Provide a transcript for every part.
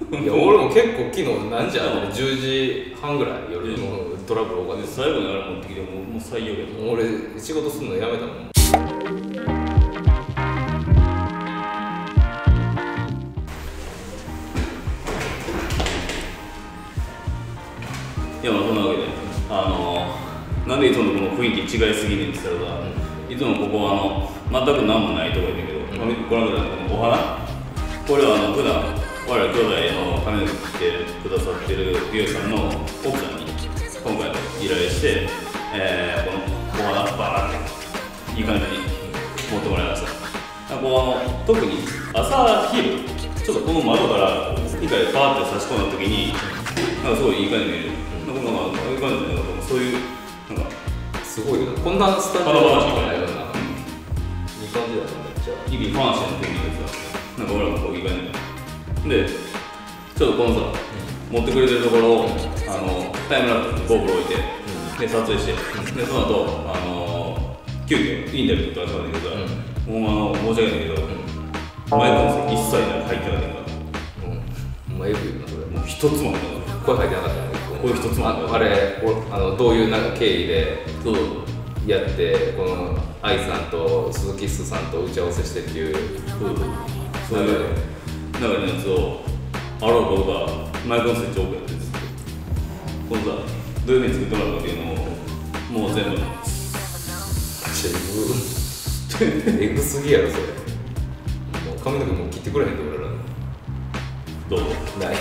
いや俺も結構昨日何時あったら10時半ぐらい夜のトラブル多かった。 最後にあれ持ってきてもう最悪やと。 俺仕事するのやめたもん。 いやまあそんなわけでなんでいつもとこの雰囲気違いすぎねんって言ったらさ、いつもここは全く何もないとこやねんけど、ご覧ください、このお花、これは普段我ら兄弟のために来てくださってる美容師さんの奥さんに今回依頼して、このお花バーっていい感じに持ってもらいました。こう特に朝昼ちょっとこの窓から光でパーって差し込んだ時になんかすごいいい感じに見える。なんかいい感じでそういうなんかすごいな、こんなスタジオ話ないよな。いい感じだね、めっちゃ日々ファンシーな雰囲気でさ、なんか俺らもこういい感じでちょっとこのさ、持ってくれてるところをタイムラプスで GoPro 置いて、で撮影して、でその後急遽インタビューとかしたんだけどさ、ほんま申し訳ないけど、マイクの一切入ってなかったから、 お前よく言うな、それ。 もう一つも入ってなかった。 声入ってなかったね。 こういう一つもあれどういうなんか経緯でそうやってこの愛さんと鈴木すさんと打ち合わせしてっていうそういう流れのやつをあろうことかマイクのスイッチオフやってるんですけど、このさどういうふうに作ってもらうかっていうのをもう全部エグすぎやろそれ。もう髪の毛もう切ってくれへんで俺らの。 どうぞ。 ない。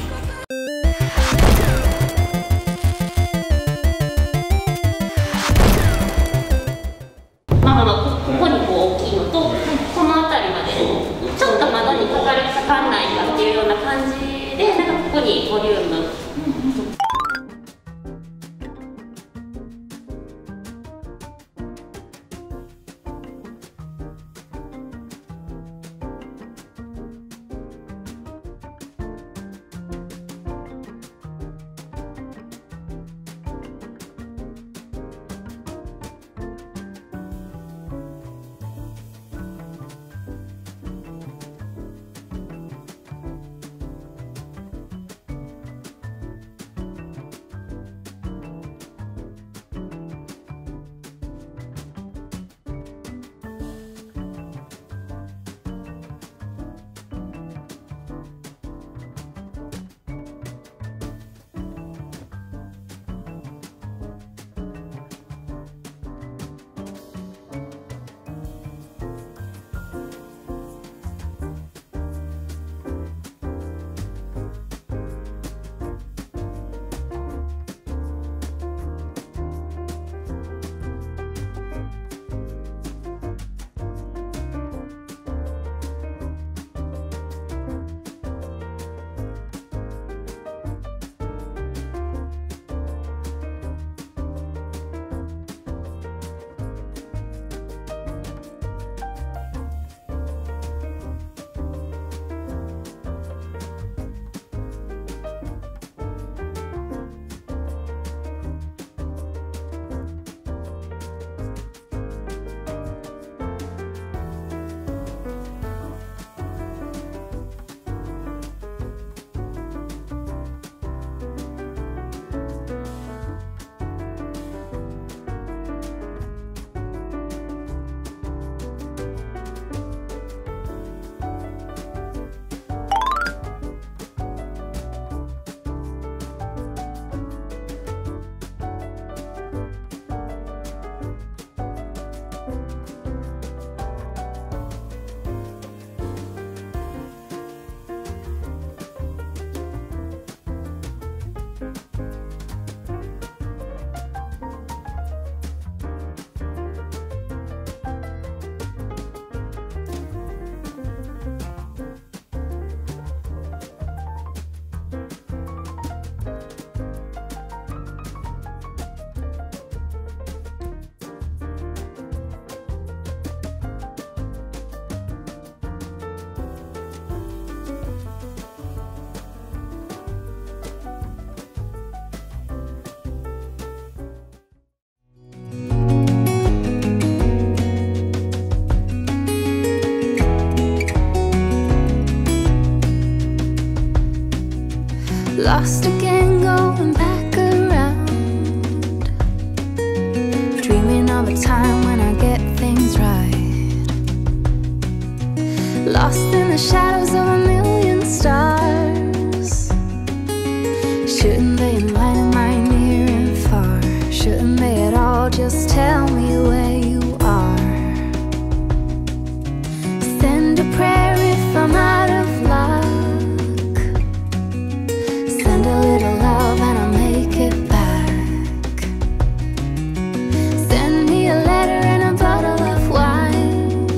ここにこう大きいのとこの辺りまでちょっと窓にかかんないかっていうような感じで、なんかここにボリューム。 Lost again, going back around, dreaming of a time when I get things right. Lost in the shadows of a million stars. Shouldn't they enlighten my near and far? Shouldn't they at all just tell me where you are? Send a prayer if I'm out of luck. Send a little love and I'll make it back. Send me a letter and a bottle of wine,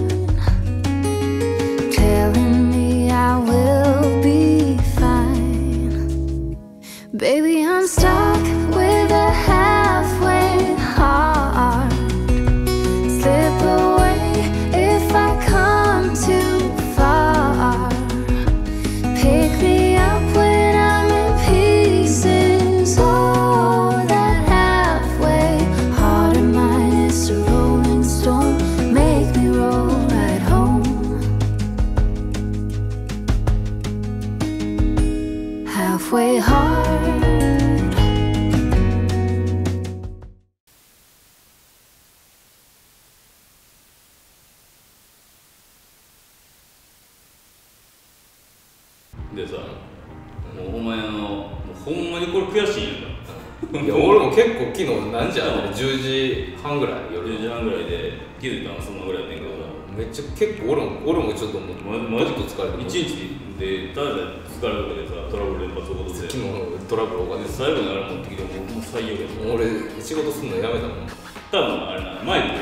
telling me I will be fine. Baby, I'm stuck with a halfway heart. Slip away if I come too far. Pick me up when I'm in pieces. Oh, that halfway heart of mine is a rolling stone. Make me roll right home. Halfway heart. でさ、もうほんまにもうほんまにこれ悔しいんやいや俺も結構昨日何時あれ10時半ぐらい夜 10時半ぐらいで気づいたのそんなぐらいやねんけどめっちゃ結構俺もちょっともうマジちょっと疲れて 1日でただで疲れるだけでさトラブル連発起こって昨日トラブル多かっで最後にあれ持ってきてもう最悪やた俺仕事すんのやめたもん多分あれなマイク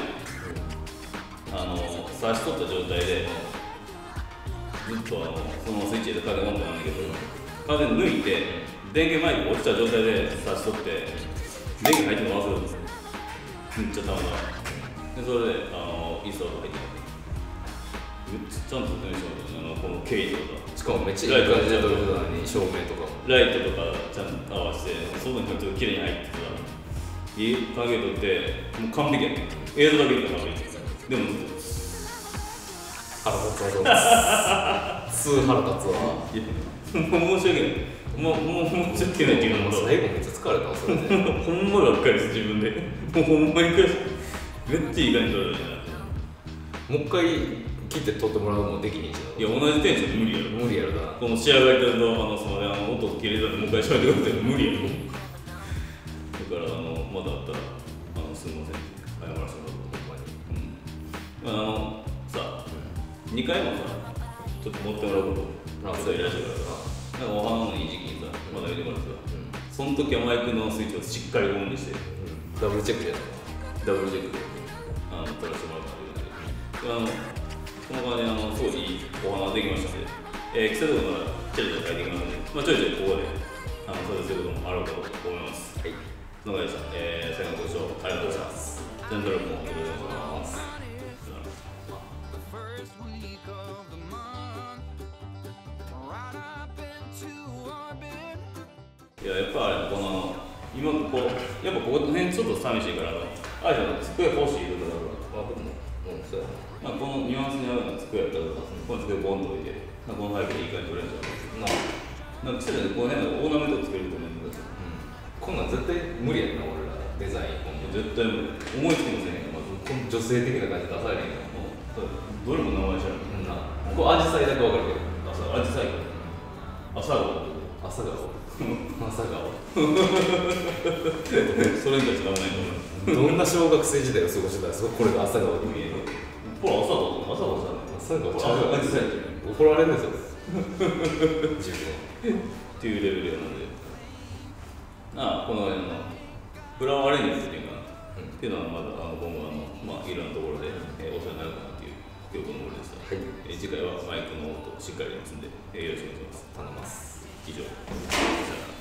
差し取った状態でずっとそのスイッチで風オンってなんだけど風抜いて電源マイク落ちた状態で差し取って電源入っても忘れるんですよめっちゃたまたまでそれでインスタート入ってめっちゃちゃんとテンションこの経緯とかしかもめっちゃいい感じで撮れてたのに照明とかもライトとかちゃんと合わせてその辺がちょっと綺麗に入ってたいい影撮ってもう完璧やねん映像だけ見たら完璧でもずっと腹立つわ通腹立つわいや申し訳ないもう申し訳ないっていうのも最後めっちゃ疲れたわそれでほんまがっかりです自分でもうほんまに悔しいめっちゃいい感じ撮れたじゃないもう一回切って撮ってもらうのもできにいじゃんいや同じテンションで無理やろ無理やろなこの仕上がりとその音切れたんでもう一回喋ってください無理やろだからまだあったらすみません謝らせてもらうことほんまにさ2回もさちょっと持ってもらうこといらっしゃるからさなんかお花のいい時期にさまだ見てもらってさその時はマイクのスイッチをしっかりオンにしてダブルチェックやダブルチェックで撮らせてもらったんでこの感じすごいいいお花できましたので季節のチェリーで書いていきますので、ちょいちょいここでそういうこともあるかと思います。はい、そんな感じでした。最後のご視聴ありがとうございます。チャンネルもよろしくお願いします。いや、やっぱあれこの今ここやっぱここ辺ちょっと寂しいからあいさんの机欲しいとかだから僕もそうやなこのニュアンスに合うような机やったらこの机ボンと置いてこの背景いい感じ取れるんじゃないなんか季節でこの辺のオーナメントを作れると思うんだけどこんなん絶対無理やんな俺らデザイン絶対思いつきもせへんからまずこの女性的な感じ出されへんからどれも名前知らんこれアジサイだけ分かるけどアジサイ朝顔朝顔朝顔それには使わないと思うどんな小学生時代を過ごしてたらこれが朝顔に見えるほら朝顔朝顔ちゃうアジサイ怒られるんですよ自分っていうレベルなんでこの辺のフラワーアレンジっていうかな、っていうのはまだ今後いろんなところでお世話になるかなっていう記憶のものでした、はい次回はマイクの音しっかりやりますんでよろしくお願いします頼みます以上